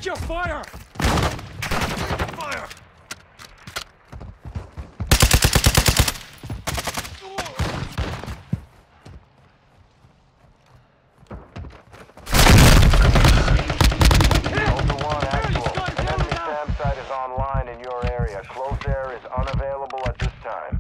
Check your fire! Fire! Online in your area. Close air is unavailable at this time.